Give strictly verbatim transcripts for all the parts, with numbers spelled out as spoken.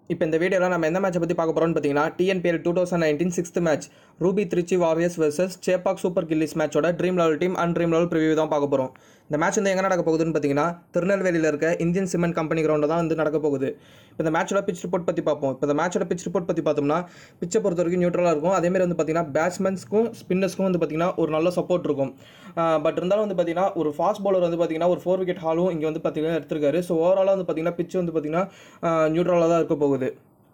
இப்போ இந்த வீடியோவில் நம்ம எந்த மேட்சை பற்றி பார்க்க போகிறோம்னு பார்த்தீங்கன்னா TNPL two thousand nineteen sixth match ruby Trichy warriors versus Chepauk super gillies மேட்சோட dream eleven team and dream eleven preview தான் பார்க்க போகிறோம். இந்த மேட்ச் வந்து எங்கே நடக்க போகுதுன்னு பார்த்தீங்கன்னா திருநெல்வேலியில் இருக்க இந்தியன் சிமெண்ட் கம்பெனி கிரவுண்டில் தான் வந்து நடக்க போகுது. இப்போ இந்த மேட்சோட பிச் ரிப்போர்ட் பற்றி பார்ப்போம். இப்போ இந்த மேட்சோட பிச் ரிப்போர்ட் பற்றி பார்த்தோம்னா பிச்சை பொறுத்த வரைக்கும் நியூட்ரலாக இருக்கும். அதேமாதிரி வந்து பார்த்தீங்கன்னா பேட்ஸ்மேன்ஸ்க்கும் ஸ்பின்னர்ஸ்க்கும் வந்து பார்த்தீங்கன்னா ஒரு நல்ல சப்போர்ட் இருக்கும். பட் இருந்தாலும் வந்து பார்த்தீங்கன்னா ஒரு ஃபாஸ்ட் பவுலர் வந்து பார்த்தீங்கன்னா ஒரு ஃபோர் விக்கெட் ஹாலும் இங்கே வந்து பார்த்தீங்கன்னா எடுத்திருக்காரு. ஸோ ஓவராலாக வந்து பார்த்தீங்கன்னா பிச் வந்து பார்த்தீங்கன்னா நியூட்ரலாக தான் இருக்க போகுது.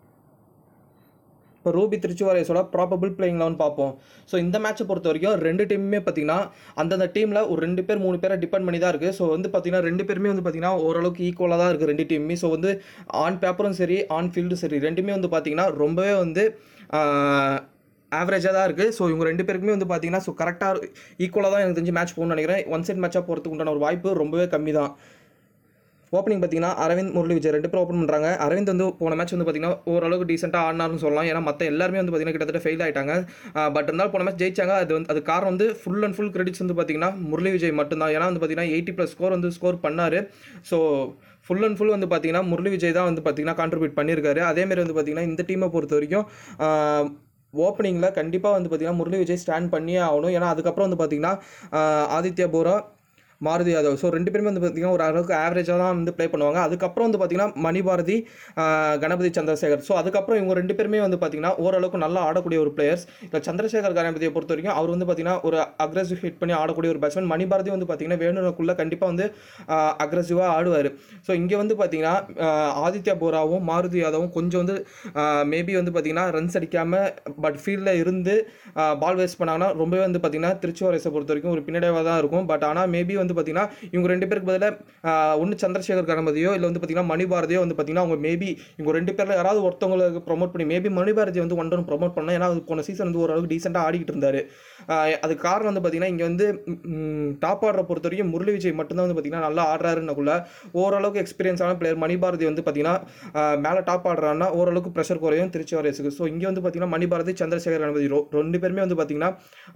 இப்போ ரூபி திருச்சி வாரியர்ஸோட ப்ராபபிள் பிளேயிங் லெவன் பார்ப்போம். ஸோ இந்த மேட்சை பொறுத்த வரைக்கும் ரெண்டு டீமுமே பார்த்தீங்கன்னா அந்தந்த டீமில் ஒரு ரெண்டு பேர் மூணு பேரை டிபெண்ட் பண்ணி தான் இருக்குது. ஸோ வந்து பார்த்தீங்கன்னா ரெண்டு பேருமே வந்து பார்த்தீங்கன்னா ஓரளவுக்கு ஈக்குவலாக தான் இருக்குது ரெண்டு டீமுமே. ஸோ வந்து ஆன் பேப்பரும் சரி ஆன் ஃபீல்டும் சரி ரெண்டுமே வந்து பார்த்தீங்கன்னா ரொம்பவே வந்து ஆவரேஜாக தான் இருக்குது. ஸோ இவங்க ரெண்டு பேருக்குமே வந்து பார்த்தீங்கன்னா ஸோ கரெக்டாக ஈக்குவலாக தான் எனக்கு தெரிஞ்சு மேட்ச் போகணும்னு நினைக்கிறேன். ஒன் சைட் மேட்சாக போகிறதுக்கு உண்டான ஒரு வாய்ப்பு ரொம்பவே கம்மி தான். ஓப்பனிங் பார்த்தீங்கன்னா அரவிந்த் முரளி விஜய் ரெண்டு பேர் ஓப்பன் பண்ணுறாங்க. அரவிந்த் வந்து போன மேட்ச் வந்து பார்த்தீங்கன்னா ஓரளவுக்கு டீசெண்டாக ஆடினார்னு சொல்லலாம். ஏன்னா மற்ற எல்லாருமே வந்து பார்த்தீங்கன்னா கிட்டத்தட்ட ஃபெயில் ஆகிட்டாங்க. பட் இருந்தாலும் போன மேட்ச் ஜெயிச்சாங்க. அது வந்து அது காரணம் வந்து ஃபுல் அண்ட் ஃபுல் கிரெடிட்ஸ் வந்து பார்த்தீங்கன்னா முரளி விஜய் மட்டும்தான். ஏன்னா வந்து பார்த்தீங்கன்னா எயிட்டி ப்ளஸ் ஸ்கோர் வந்து ஸ்கோர் பண்ணார். ஸோ ஃபுல் அண்ட் ஃபுல் வந்து பார்த்தீங்கன்னா முரளி விஜய் தான் வந்து பார்த்தீங்கன்னா கான்ட்ரிபியூட் பண்ணியிருக்காரு. அதேமாரி வந்து பார்த்தீங்கன்னா இந்த டீமை பொறுத்த வரைக்கும் ஓப்பனிங்கில் கண்டிப்பாக வந்து பார்த்தீங்கன்னா முரளி விஜய் ஸ்டாண்ட் பண்ணியே ஆகணும். ஏன்னா அதுக்கப்புறம் வந்து பார்த்தீங்கன்னா ஆதித்யா போரா மாருதி யாதவ் ஸோ ரெண்டு பேருமே வந்து பார்த்திங்கன்னா ஒரு அளவுக்கு ஆவரேஜாக தான் வந்து ப்ளே பண்ணுவாங்க. அதுக்கப்புறம் வந்து பார்த்திங்கன்னா மணிபாரதி கணபதி சந்திரசேகர் ஸோ அதுக்கப்புறம் இவங்க ரெண்டு பேருமே வந்து பார்த்திங்கன்னா ஓரளவுக்கு நல்லா ஆடக்கூடிய ஒரு பிளேயர்ஸ். இப்போ சந்திரசேகர் கணபதியை பொறுத்த வரைக்கும் அவர் வந்து பார்த்திங்கன்னா ஒரு அக்ரெசிவ் ஹிட் பண்ணி ஆடக்கூடிய ஒரு பேட்ஸ்மேன். மணிபாரதி வந்து பார்த்திங்கன்னா வேணுனுக்குள்ளே கண்டிப்பாக வந்து அக்ரெசிவாக ஆடுவார். ஸோ இங்கே வந்து பார்த்திங்கன்னா ஆதித்யா போராவும் மாருதி யாதவும் கொஞ்சம் வந்து மேபி வந்து பார்த்திங்கன்னா ரன்ஸ் அடிக்காமல் பட் ஃபீல்டில் இருந்து பால் வேஸ்ட் பண்ணாங்கன்னா ரொம்பவே வந்து பார்த்திங்கன்னா திருச்சி வாரியர்ஸை பொறுத்த வரைக்கும் ஒரு பின்னடைவாக தான் இருக்கும். பட் ஆனால் மேபி வந்து பார்த்தீங்கன்னா இவங்க ரெண்டு பேருக்கு பதிலாக ஒன்று சந்திரசேகர் கணபதியோ இல்லை வந்து பார்த்தீங்கன்னா மணிபாரதியோ வந்து பார்த்தீங்கன்னா அவங்க மேபி இவங்க ரெண்டு பேரில் யாராவது ஒருத்தவங்களுக்கு ப்ரொமோட் பண்ணி மேபி மணிபாரதி வந்து ஒன் டவுன் ப்ரொமோட் பண்ணலாம். ஏன்னா அது போன சீசன் வந்து ஓரளவுக்கு டீசெண்டாக ஆடிக்கிட்டு இருந்தார். அதுக்கு காரணம் வந்து பார்த்தீங்கன்னா இங்கே வந்து டாப் ஆர்டரை பொறுத்த வரைக்கும் முரளி விஜய் மட்டும்தான் வந்து பார்த்தீங்கன்னா நல்லா ஆடுறாருன்னக்குள்ள ஓரளவுக்கு எக்ஸ்பீரியன்ஸான பிளேயர் மணிபாரதி வந்து பார்த்தீங்கன்னா மேலே டாப் ஆடுறான்னா ஓரளவுக்கு ப்ரெஷர் குறையும் திருச்சி வாரியர்ஸுக்கு. ஸோ இங்கே வந்து பார்த்தீங்கன்னா மணிபாரதி சந்திரசேகர் கணபதி ரெண்டு பேருமே வந்து பார்த்தீங்கன்னா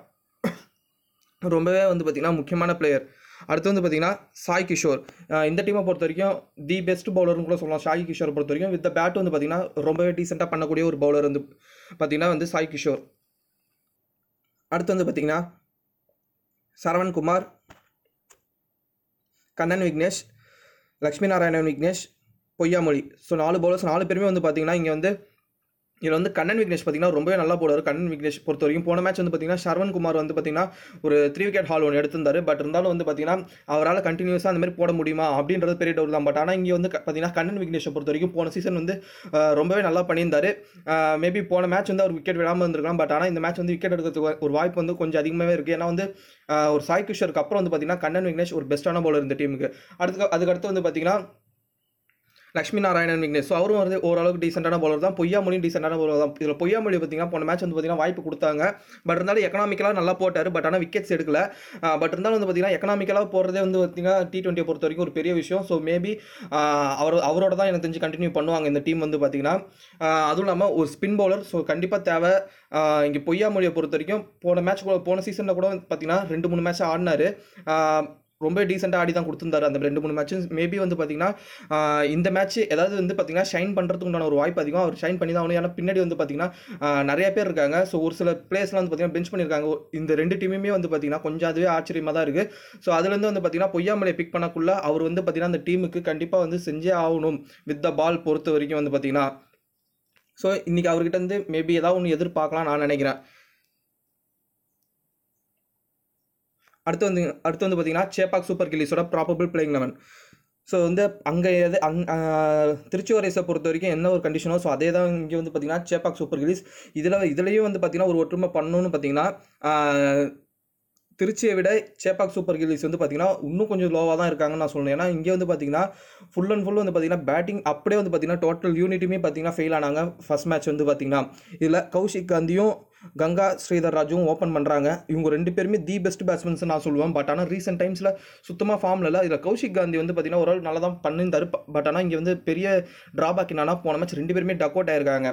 ரொம்பவே வந்து பார்த்தீங்கன்னா முக்கியமான பிளேயர். அடுத்து வந்து பார்த்தீங்கன்னா சாய் கிஷோர் இந்த டீமை பொறுத்த வரைக்கும் தி பெஸ்ட் பவுலர்னு கூட சொல்லலாம். சாய் கிஷோரை பொறுத்த வரைக்கும் வித் பேட் வந்து பார்த்தீங்கன்னா ரொம்பவே டீசெண்டாக பண்ணக்கூடிய ஒரு பவுலர் வந்து பார்த்தீங்கன்னா வந்து சாய் கிஷோர். அடுத்து வந்து பார்த்தீங்கன்னா சரவண்குமார், கண்ணன் விக்னேஷ், லக்ஷ்மி நாராயணன் விக்னேஷ், பொய்யாமொழி ஸோ நாலு பவுலர்ஸ் நாலு பேருமே வந்து பார்த்தீங்கன்னா இங்கே வந்து இதில் வந்து கண்ணன் விக்னேஷ் பார்த்தீங்கன்னா ரொம்பவே நல்லா போடுவார். கண்ணன் விக்னேஷ் பொறுத்த வரைக்கும் போன மேட்ச் வந்து பார்த்தீங்கன்னா சரவண்குமார் வந்து பார்த்தீங்கன்னா ஒரு த்ரீ விக்கெட் ஹால் ஒன்று எடுத்திருந்தார். பட் இருந்தாலும் வந்து பார்த்தீங்கன்னா அவரால் கண்டினியூஸாக அந்த மாதிரி போட முடியுமா அப்படின்றது பெரிய டவுட் தான். பட் ஆனால் இங்கே வந்து பார்த்தீங்கன்னா கண்ணன் விக்னேஷை பொறுத்த வரைக்கும் போன சீசன் வந்து ரொம்பவே நல்லா பண்ணியிருந்தார். மேபி போன மேட்ச் வந்து அவர் விக்கெட் விடாமல் இருந்திருக்கலாம். பட் ஆனால் இந்த மேட்ச் வந்து விக்கெட் எடுக்கிறதுக்கு ஒரு வாய்ப்பு வந்து கொஞ்சம் அதிகமாகவே இருக்குது. ஏன்னா வந்து ஒரு சாய் கிஷோருக்கு அப்புறம் வந்து பார்த்தீங்கன்னா கண்ணன் விக்னேஷ் ஒரு பெஸ்ட்டான பவுலர் இந்த டீமுக்கு. அடுத்து அதுக்கடுத்து வந்து பார்த்தீங்கன்னா லக்ஷ்மி நாராயணன் விக்னேஷ் ஸோ அவரும் வந்து ஓரளவுக்கு டீசெண்டான பவுலர் தான். பொய்யாமொழியும் டீசெண்டான பவுலர் தான். இதில் பொய்யாமொழி பார்த்தீங்கன்னா போன மேட்ச் வந்து பார்த்தீங்கன்னா வாய்ப்பு கொடுத்தாங்க. பட் இருந்தாலும் எக்கனாமிக்கலாக நல்லா போட்டார். பட் ஆனால் விக்கெட்ஸ் எடுக்கல. பட் இருந்தாலும் வந்து பார்த்தீங்கன்னா எக்கனாமிக்கலாக போகிறதே வந்து பார்த்தீங்கன்னா டி டுவெண்ட்டியை பொறுத்த வரைக்கும் ஒரு பெரிய விஷயம். ஸோ மேபி அவர் அவரோட தான் எனக்கு தெரிஞ்சு கண்டினியூ பண்ணுவாங்க இந்த டீம் வந்து பார்த்தீங்கன்னா. அதுவும் இல்லாமல் ஒரு ஸ்பின் பவுலர் ஸோ கண்டிப்பாக தேவை. இங்கே பொய்யாமொழியை பொறுத்த வரைக்கும் போன மேட்ச் கூட போன சீசனில் கூட பார்த்தீங்கன்னா ரெண்டு மூணு மேட்ச் ஆடினார். ரொம்ப டீசெண்டாக ஆடி தான் கொடுத்துருந்தாரு அந்த ரெண்டு மூணு மேட்ச்சு. மேபி வந்து பார்த்தீங்கன்னா இந்த மேட்ச் ஏதாவது வந்து பார்த்தீங்கன்னா ஷைன் பண்ணுறதுக்கு உண்டான ஒரு வாய்ப்பு அதிகம். அவர் ஷைன் பண்ணி தான் ஆகணும். ஏன்னா பின்னாடி வந்து பார்த்தீங்கன்னா நிறைய பேர் இருக்காங்க. ஸோ ஒரு சில பிளேஸ்லாம் வந்து பார்த்தீங்கன்னா பெஞ்ச் பண்ணியிருக்காங்க. இந்த ரெண்டு டீமுமே வந்து பார்த்தீங்கன்னா கொஞ்சம் அதுவே ஆச்சரியமாக தான் இருக்குது. ஸோ அதுலேருந்து வந்து பார்த்தீங்கன்னா பொய்யாமலையை பிக் பண்ணக்குள்ள அவர் வந்து பார்த்தீங்கன்னா அந்த டீமுக்கு கண்டிப்பாக வந்து செஞ்சே ஆகணும் வித் த பால் பொறுத்த வரைக்கும் வந்து பார்த்தீங்கன்னா. ஸோ இன்றைக்கி அவர்கிட்ட வந்து மேபி ஏதாவது ஒன்று எதிர்பார்க்கலாம் நான் நினைக்கிறேன். அடுத்து வந்து அடுத்து வந்து பார்த்தீங்கன்னா சேப்பாக் சூப்பர் கில்லிஸோட ப்ராபபிள் பிளேயிங் லெவன். ஸோ வந்து அங்கே எது அங் திருச்சி வாரியர்ஸை பொறுத்த வரைக்கும் என்ன ஒரு கண்டிஷனோ ஸோ அதே தான் இங்கே வந்து பார்த்தீங்கன்னா சேப்பாக் சூப்பர் கில்லிஸ். இதில் இதுலேயும் வந்து பார்த்தீங்கன்னா ஒரு ஒற்றுமை பண்ணணும்னு பார்த்தீங்கன்னா திருச்சியை விட சேப்பாக் சூப்பர் கில்லிஸ் வந்து பார்த்தீங்கன்னா இன்னும் கொஞ்சம் லோவாக தான் இருக்காங்கன்னு நான் சொல்லணும். ஏன்னா இங்கே வந்து பார்த்தீங்கன்னா ஃபுல் அண்ட் ஃபுல் வந்து பார்த்தீங்கன்னா பேட்டிங் அப்படியே வந்து பார்த்தீங்கன்னா டோட்டல் யூனிட்டுமே பார்த்தீங்கன்னா ஃபெயில் ஆனாங்க ஃபர்ஸ்ட் மேட்ச் வந்து பார்த்தீங்கன்னா. இதில் கௌஷிக் காந்தியும் கங்கா ஸ்ரீதர் ராஜுவும் ஓப்பன் பண்ணுறாங்க. இவங்க ரெண்டு பேருமே தி பெஸ்ட் பேட்ஸ்மேன்ஸ் நான் சொல்லுவேன். பட் ஆனால் ரீசெண்ட் டைம்ஸில் சுத்தமாக ஃபார்மில் இல்லை. இதில் கௌஷிக் காந்தி வந்து பார்த்தீங்கன்னா ஓரளவு நல்லா தான் பண்ணியிருந்தார். பட் ஆனால் இங்கே வந்து பெரிய ட்ராபேக் என்னன்னா போன மேட்ச் ரெண்டு பேருமே டக் அவுட் ஆயிருக்காங்க.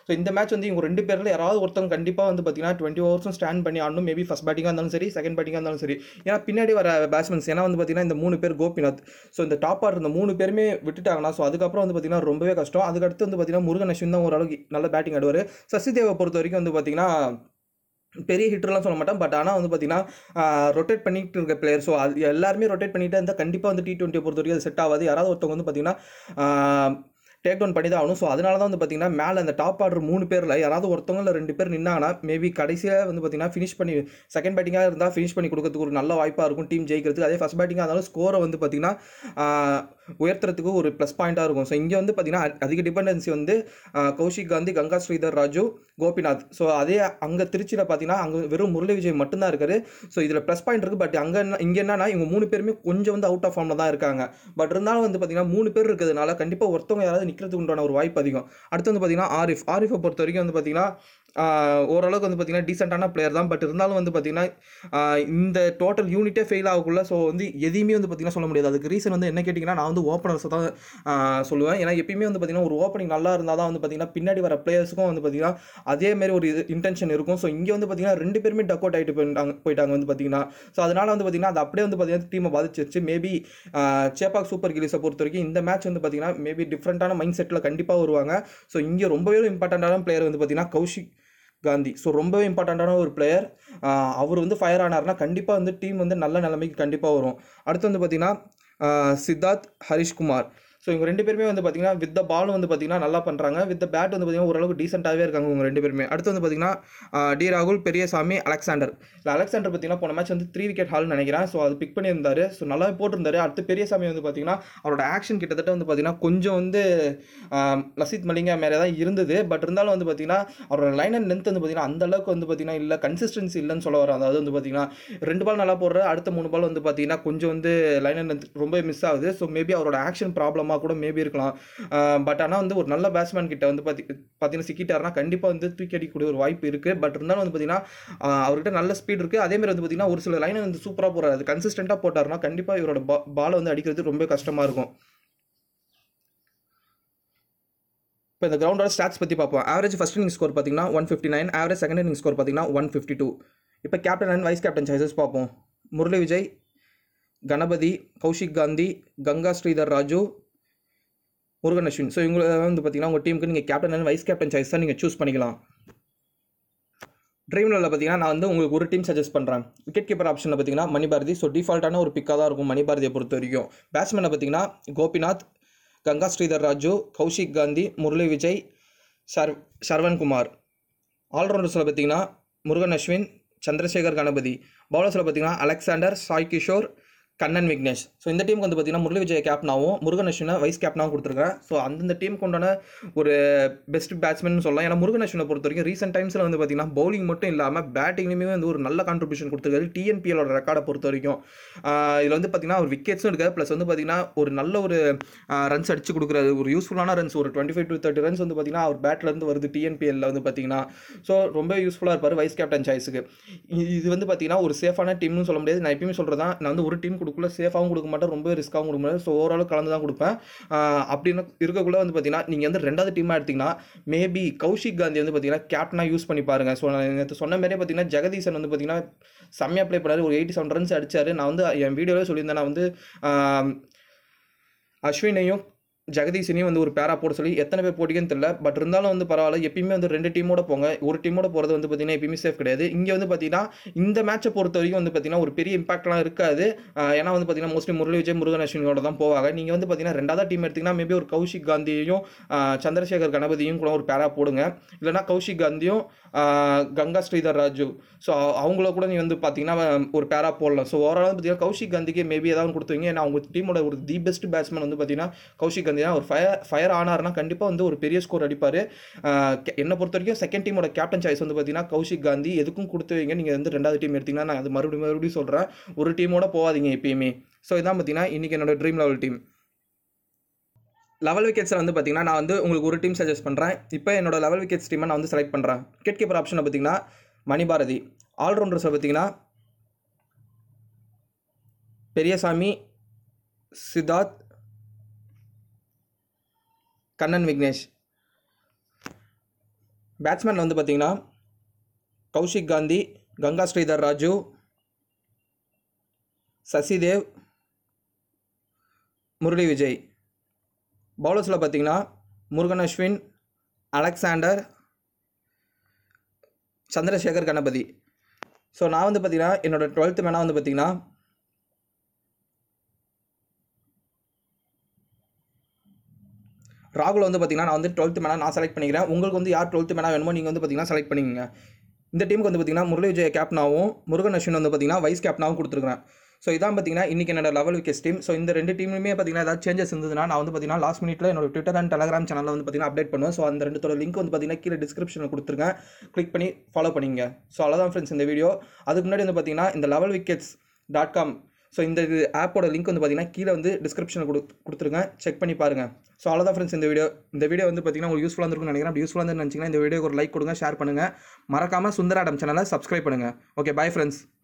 ஸோ இந்த மேட்ச் வந்து இவங்க ரெண்டு பேரில் யாராவது ஒருத்தவங்க கண்டிப்பாக வந்து பார்த்தீங்கன்னா டுவெண்ட்டி ஓவர்ஸும் ஸ்டாண்ட் பண்ணி ஆடணும். மேபி ஃபஸ்ட் பேட்டிங்காக இருந்தாலும் சரி, செகண்ட் பேட்டிங்காக இருந்தாலும் சரி. ஏன்னா பின்னாடி வர பேட்ஸ்மேன்ஸ் ஏன்னா வந்து பார்த்தீங்கன்னா இந்த மூணு பேர் கோபிநாத், ஸோ இந்த டாப் ஆர்டர் இந்த மூணு பேருமே விட்டுட்டாங்கன்னா ஸோ அதுக்கப்புறம் வந்து பார்த்தீங்கன்னா ரொம்பவே கஷ்டம். அதுக்கடுத்து வந்து பார்த்தீங்கன்னா முருகன் அஸ்வின் தான் ஓரளவுக்கு நல்ல பேட்டிங் ஆடுவார். சசிதேவை பொறுத்த வரைக்கும் வந்து பார்த்தீங்கன்னா பெரிய ஹிட்டர்லாம் சொல்ல மாட்டேன், பட் ஆனால் வந்து பார்த்தீங்கன்னா ரொட்டேட் பண்ணிட்டு இருக்க பிளேயர். ஸோ அது எல்லாருமே ரொட்டேட் பண்ணிட்டு இருந்தால் கண்டிப்பாக வந்து டி டுவெண்ட்டியை பொறுத்த வரைக்கும் அது செட் ஆகாது. யாராவது ஒருத்தவங்க வந்து பார்த்தீங்கன்னா டேக் டவுன் பண்ணி தான் ஆகணும். ஸோ அதனால தான் வந்து பார்த்தீங்கன்னா மேலே அந்த டாப் ஆர்டர் மூணு பேரில் யாராவது ஒருத்தவங்க இல்லை ரெண்டு பேர் நின்னாங்கன்னா மேபி கடைசியாக வந்து பார்த்தீங்கன்னா ஃபினிஷ் பண்ணி செகண்ட் பேட்டிங்காக இருந்தால் ஃபினிஷ் பண்ணி கொடுக்கறதுக்கு ஒரு நல்ல வாய்ப்பாக இருக்கும் டீம் ஜெயிக்கிறதுக்கு. அதே ஃபஸ்ட் பேட்டிங்காக இருந்தாலும் ஸ்கோரை வந்து பார்த்தீங்கன்னா உயர்த்துறதுக்கு ஒரு ப்ளஸ் பாயிண்ட்டாக இருக்கும். ஸோ இங்கே வந்து பார்த்தீங்கன்னா அதிக டிபெண்டன்சி வந்து கௌஷிக் காந்தி, கங்கா ஸ்ரீதர் ராஜு, கோபிநாத். ஸோ அதே அங்கே திருச்சியில் பார்த்தீங்கன்னா அங்கே வெறும் முரளி விஜய் மட்டும்தான் இருக்காரு. ஸோ இதில் ப்ளஸ் பாயிண்ட் இருக்குது. பட் அங்கே என்ன இங்கே என்னன்னா இவங்க மூணு பேருமே கொஞ்சம் வந்து அவுட் ஆஃப் ஃபார்மில் தான் இருக்காங்க. பட் இருந்தாலும் வந்து பார்த்தீங்கன்னா மூணு பேர் இருக்கிறதுனால கண்டிப்பாக ஒருத்தவங்க யாராவது நிற்கிறதுக்கு உண்டான ஒரு வாய்ப்பு அதிகம். அடுத்து வந்து பார்த்தீங்கன்னா ஆரிஃப் ஆரிஃபை பொறுத்த வரைக்கும் வந்து பார்த்தீங்கன்னா ஓரளவுக்கு வந்து பார்த்தீங்கன்னா டீசெண்டான பிளேயர் தான். பட் இருந்தாலும் வந்து பார்த்தீங்கன்னா இந்த டோட்டல் யூனிட்டே ஃபெயில் ஆகக்குள்ள ஸோ வந்து எதையுமே வந்து பார்த்தீங்கன்னா சொல்ல முடியாது. அதுக்கு ரீசன் வந்து என்ன கேட்டிங்கன்னா நான் வந்து ஓப்பனர்ஸை தான் சொல்லுவேன். ஏன்னா எப்பயுமே வந்து பார்த்தீங்கன்னா ஒரு ஓப்பனிங் நல்லா இருந்தால் தான் வந்து பார்த்தீங்கன்னா பின்னாடி வர பிளேயர்ஸுக்கும் வந்து பார்த்தீங்கன்னா அதேமாரி ஒரு இது இன்டென்ஷன் இருக்கும். ஸோ இங்கே வந்து பார்த்தீங்கன்னா ரெண்டு பேருமே டக் அவுட் ஆகிட்டு போயிட்டாங்க போயிட்டாங்க வந்து பார்த்தீங்கன்னா. ஸோ அதனால் வந்து பார்த்தீங்கன்னா அது அப்படியே வந்து பார்த்தீங்கன்னா டீமை பாதிச்சிருச்சு. மேபி சேப்பாக் சூப்பர் கில்ஸை பொறுத்த வரைக்கும் இந்த மேட்ச் வந்து பார்த்தீங்கன்னா மேபி டிஃப்ரெண்ட்டான மைண்ட் செட்டில் கண்டிப்பாக வருவாங்க. ஸோ இங்கே ரொம்பவே இம்பார்ட்டண்ட்டான பிளேயர் வந்து பார்த்தீங்கன்னா கௌஷிக் காந்தி. ஸோ ரொம்பவே இம்பார்ட்டண்ட்டான ஒரு பிளேயர். அவர் வந்து ஃபயர் ஆனார்னா கண்டிப்பாக வந்து டீம் வந்து நல்ல நிலைமைக்கு கண்டிப்பாக வரும். அடுத்து வந்து பார்த்தீங்கன்னா சித்தார்த், ஹரிஷ்குமார். ஸோ இவங்க ரெண்டு பேருமே வந்து பார்த்தீங்கன்னா வித் த பால் வந்து பார்த்தீங்கன்னா நல்லா பண்ணுறாங்க. வித் த பேட் வந்து பார்த்தீங்கன்னா ஓரளவுக்கு டீசெண்டாகவே இருக்காங்க இவங்க ரெண்டு பேருமே. அடுத்து வந்து பார்த்தீங்கன்னா டி ராகுல், பெரியசாமி, அலெக்சாண்டர். இல்லை அலெக்சாண்டர் பார்த்தீங்கன்னா போன மேட்ச் வந்து த்ரீ விக்கெட் ஹால்னு நினைக்கிறேன். ஸோ அது பிக் பண்ணியிருந்தாரு. ஸோ நல்லாவே போட்டிருந்தாரு. அடுத்து பெரியசாமி வந்து பார்த்தீங்கன்னா அவரோட ஆக்ஷன் கிட்டத்தட்ட வந்து பார்த்தீங்கன்னா கொஞ்சம் வந்து லசித் மலிங்கா மேலே தான் இருந்தது. பட் இருந்தாலும் வந்து பார்த்தீங்கன்னா அவரோட லைன் அண்ட் லென்த் வந்து பார்த்தீங்கன்னா அந்த அளவுக்கு வந்து பார்த்தீங்கன்னா இல்லை கன்சிஸ்டன்சி இல்லைன்னு சொல்ல வரோம். அதாவது வந்து பார்த்தீங்கன்னா ரெண்டு பால் நல்லா போடுற அடுத்த மூணு பால் வந்து பார்த்தீங்கன்னா கொஞ்சம் வந்து லைன் அண்ட் லென்த் ரொம்ப மிஸ் ஆகுது. ஸோ மேபி அவரோட ஆக்ஷன் ப்ராப்ளமாக கூட மேபி இருக்கலாம். பட் ஆனால் வந்து ஒரு நல்ல பேட்ஸ்மேன் கிட்ட வந்து பார்த்தி பார்த்தீங்கன்னா சிக்கிட்டாருன்னா கண்டிப்பாக வந்து தூக்கி அடிக்கக்கூடிய ஒரு வாய்ப்பு இருக்குது. பட் இருந்தாலும் வந்து பார்த்தீங்கன்னா அவர்கிட்ட நல்ல ஸ்பீட் இருக்குது. அதேமாதிரி வந்து பார்த்தீங்கன்னா ஒரு சில லைனை வந்து சூப்பராக போடுறாரு. அது கன்சிஸ்டண்ட்டாக போட்டாருன்னா கண்டிப்பாக இவரோட பா பாலை வந்து அடிக்கிறது ரொம்ப கஷ்டமாக இருக்கும். இப்போ இந்த கிரவுண்டோட ஸ்டாட்ஸ் பற்றி பார்ப்போம். ஆவரேஜ் ஃபஸ்ட் இன்னிங் ஸ்கோர் பார்த்தீங்கன்னா one fifty nine average second inning score பார்த்தீங்கன்னா ஒன் ஃபிஃப்டி டூ. இப்போ captain and vice captain choices பார்ப்போம். முரளி விஜய், கணபதி, கௌஷிக் காந்தி, கங்கா ஸ்ரீதர் ராஜு, முருகன் அஸ்வின். ஸோ இவங்க வந்து பார்த்தீங்கன்னா உங்கள் டீமுக்கு நீங்கள் captain and vice captain choice தான் நீங்கள் சூஸ் பண்ணிக்கலாம். ட்ரீம் லெவலில் பார்த்தீங்கன்னா நான் வந்து உங்களுக்கு ஒரு டீம் சஜஸ்ட் பண்ணுறேன். விக்கெட் கீப்பர் ஆப்ஷனில் பார்த்தீங்கன்னா மணிபாரதி. ஸோ டிஃபால்ட்டான ஒரு பிக்காக தான் இருக்கும் மணிபாரதியை பொறுத்த வரைக்கும். பேட்ஸ்மேனை பார்த்தீங்கன்னா கோபிநாத், கங்கா ஸ்ரீதர் ராஜு, கௌஷிக் காந்தி, முரளி விஜய், ஷர் ஷர்வன்குமார். ஆல்ரவுண்டர்ஸில் பார்த்தீங்கன்னா முருகன் அஸ்வின், சந்திரசேகர் கணபதி. பவுலர்ஸில் பார்த்தீங்கன்னா அலெக்சாண்டர், சாய் கிஷோர், கண்ணன் விக்னேஷ். ஸோ இந்த டீமுக்கு வந்து பார்த்தீங்கன்னா முரளி விஜய் கேப்டனாகவும் முருகன் அஸ்வினை வைஸ் கேப்டனாகவும் கொடுத்துருக்கேன். ஸோ அந்தந்த டீமுக்கு உண்டான ஒரு பெஸ்ட் பேட்ஸ்மேன் சொல்லலாம். ஏன்னா முருகன் அஸ்வினை பொறுத்த வரைக்கும் ரீசெண்ட் டைம்ஸில் வந்து பார்த்தீங்கன்னா பவுலிங் மட்டும் இல்லாமல் பேட்டிங்லேயுமே வந்து ஒரு நல்ல கான்ட்ரிபியூஷன் கொடுத்துருக்காரு. டிஎன்பிஎலோட ரெக்கார்டை பொறுத்த வரைக்கும் இதில் வந்து பார்த்தீங்கன்னா ஒரு விக்கெட்ஸும் இருக்காது. ப்ளஸ் வந்து பார்த்தீங்கன்னா ஒரு நல்ல ஒரு ரன்ஸ் அடிச்சு கொடுக்குறாரு. ஒரு யூஸ்ஃபுல்லான ரன்ஸ் ஒரு twenty five to thirty runs வந்து பார்த்தீங்கன்னா அவர் பேட்லேருந்து வருது டிஎன்பிஎல்ல வந்து பார்த்தீங்கன்னா. ஸோ ரொம்ப யூஸ்ஃபுல்லாக இருப்பார் வைஸ் கேப்டன் சாய்ஸுக்கு. இது வந்து பார்த்தீங்கன்னா ஒரு சேஃபான டீம்னு சொல்ல முடியாது. நான் எப்பயுமே சொல்கிறேன் நான் வந்து ஒரு டீம் கொடுக்கல சேஃபாகவும் கொடுக்க மாட்டேன், ரொம்ப ரிஸ்க்காகவும் கொடுக்க மாட்டேன். ஸோ ஓவரால் கலந்து தான் கொடுப்பேன். அப்படின்னு இருக்கக்குள்ள வந்து பார்த்தீங்கன்னா நீங்கள் வந்து ரெண்டாவது டீமாக எடுத்திங்கன்னா மேபி கௌஷிக் காந்தி வந்து பார்த்தீங்கன்னா கேப்டனாக யூஸ் பண்ணி பாருங்கள். ஸோ நான் நேற்று சொன்ன மாதிரியே பார்த்தீங்கன்னா ஜெகதீசன் வந்து பார்த்தீங்கன்னா செம்மையாக ப்ளே பண்ணார். ஒரு எயிட்டி செவன் ரன்ஸ் அடித்தார். நான் வந்து என் வீடியோவே சொல்லியிருந்தேன். நான் வந்து அஸ்வினையும் ஜெகதீஷனையும் வந்து ஒரு பேரா போட சொல்லி எத்தனை பேர் போட்டிங்கன்னு தெரியல. பட் இருந்தாலும் வந்து பரவாயில்ல. எப்பயுமே வந்து ரெண்டு டீமோட போங்க. ஒரு டீமோட போகிறது வந்து பார்த்தீங்கன்னா எப்பயுமே சேஃப் கிடையாது. இங்கே வந்து பார்த்தீங்கன்னா இந்த மேட்சை பொறுத்த வரைக்கும் வந்து பார்த்தீங்கன்னா ஒரு பெரிய இம்பாக்ட்லாம் இருக்காது. ஏன்னா வந்து பார்த்தீங்கன்னா மோஸ்ட்லி முரளி விஜய், முருகன் அஸ்வினோட தான் போவாங்க. நீங்கள் வந்து பார்த்தீங்கன்னா ரெண்டாவது டீம் எடுத்திங்கன்னா மேபி ஒரு கௌஷிக் காந்தியையும் சந்திரசேகர் கணபதியும் கூட ஒரு பேரா போடுங்க. இல்லைனா கௌஷிக் காந்தியும் கங்கா ஸ்ரீதர் ராஜு. ஸோ அவங்கள கூட நீ வந்து பார்த்தீங்கன்னா ஒரு பேரா போடலாம். ஸோ ஓவரால் பார்த்தீங்கன்னா கௌஷிக் காந்திக்கு மேபி ஏதாவது கொடுத்துவீங்க. ஏன்னா அவங்க டீமோட ஒரு தி பெஸ்ட் பேட்ஸ்மேன் வந்து பார்த்தீங்கன்னா கௌஷிக் காந்தி தான். ஒரு ஃபயர் ஃபயர் ஆனார்னா கண்டிப்பாக வந்து ஒரு பெரிய ஸ்கோர் அடிப்பார். என்னை பொறுத்த வரைக்கும் செகண்ட் டீமோட கேப்டன் சாய்ஸ் வந்து பார்த்தீங்கன்னா கௌஷிக் காந்தி. எதுக்கும் கொடுத்து வைங்க. நீங்கள் வந்து ரெண்டாவது டீம் எடுத்திங்கன்னா நான் அது மறுபடியும் மறுபடியும் சொல்கிறேன், ஒரு டீமோட போகாதீங்க எப்பயுமே. ஸோ இதான் பார்த்தீங்கன்னா இன்றைக்கி என்னோட ட்ரீம் லெவல் டீம். லெவல் விக்கெட்ஸில் வந்து பார்த்தீங்கன்னா நான் வந்து உங்களுக்கு ஒரு டீம் சஜஸ்ட் பண்ணுறேன். இப்போ என்னோட லெவல் விக்கெட்ஸ் டீமை நான் வந்து செலக்ட் பண்ணுறேன். விக்கெட் கீப்பர் ஆப்ஷனை பார்த்தீங்கன்னா மணிபாரதி. ஆல்ரவுண்டர்ஸை பார்த்தீங்கன்னா பெரியசாமி, சித்தார்த், கண்ணன் விக்னேஷ். பேட்ஸ்மேன் வந்து பார்த்தீங்கன்னா கௌஷிக் காந்தி, கங்கா ஸ்ரீதர் ராஜு, சசிதேவ், முரளி விஜய். பவுலர்ஸில் பார்த்தீங்கன்னா முருகன் அஸ்வின், அலெக்சாண்டர், சந்திரசேகர் கணபதி. ஸோ நான் வந்து பார்த்தீங்கன்னா என்னோடய டுவெல்த்து மேனாக வந்து பார்த்தீங்கன்னா ராகுல் வந்து பார்த்தீங்கன்னா நான் வந்து டுவெல்த்து மேனாக நான் செலக்ட் பண்ணிக்கிறேன். உங்களுக்கு வந்து யார் டுவெல்த்து மேனாக வேணுமோ நீங்கள் வந்து பார்த்தீங்கன்னா செலக்ட் பண்ணிக்கங்க. இந்த டீமுக்கு வந்து பார்த்தீங்கன்னா முரளி விஜய் கேப்டனாகவும் முருகன் அஸ்வின் வந்து பார்த்தீங்கன்னா வைஸ் கேப்டனாகவும் கொடுத்துருக்கேன். ஸோ இதான் பார்த்தீங்கன்னா இன்றைக்கி என்னோட லெவல் விக்கெட்ஸ் டீம். ஸோ இந்த ரெண்டு டீமுமே பார்த்தீங்கன்னா ஏதாவது சேஞ்சஸ் இருந்ததுன்னா நான் வந்து பார்த்தீங்கன்னா லாஸ்ட் மினிட்ல என்னோட ட்விட்டர் அண்ட் டெலிகிராம் சேனலில் வந்து பார்த்தீங்கன்னா அப்டேட் பண்ணுவேன். ஸோ அந்த ரெண்டுத்தோட லிங்க் வந்து பார்த்தீங்கன்னா கீழே டிஸ்கிரிப்ஷனில் கொடுத்துருக்கேன், கிளிக் பண்ணி ஃபாலோ பண்ணிங்க. ஸோ அவ்வளோதான் ஃப்ரெண்ட்ஸ் இந்த வீடியோ. அதுக்கு முன்னாடி வந்து பார்த்தீங்கன்னா இந்த eleven wickets dot com so இந்த ஆப்போட லிங்க் வந்து பார்த்தீங்கன்னா கீழே வந்து டிஸ்கிரிப்ஷனில் கொடு கொடுத்துருங்க செக் பண்ணி பாருங்கள். ஸோ அவ்வளோதான் ஃப்ரெண்ட்ஸ் இந்த வீடியோ. இந்த வீடியோ வந்து பார்த்தீங்கன்னா உங்களுக்கு யூஸ்ஃபுல்லாக இருக்கும்னு நினைக்கிறேன். அப்படி யூஸ்ஃபுல்லாக இருந்து நினச்சிங்கன்னா இந்த வீடியோக்கு ஒரு லைக் கொடுங்க, ஷேர் பண்ணுங்கள். மறக்காமல் சுந்தராடம் சேனலை சப்ஸ்கிரைப் பண்ணுங்கள். Okay, bye friends.